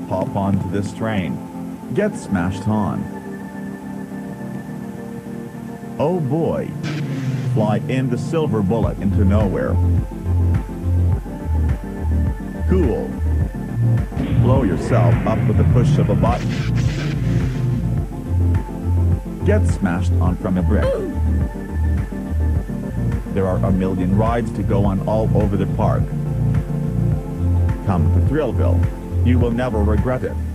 Hop onto this train. Get smashed on. Oh boy. Fly in the silver bullet into nowhere. Cool. Blow yourself up with the push of a button. Get smashed on from a brick. There are a million rides to go on all over the park. Come to Thrillville. You will never regret it.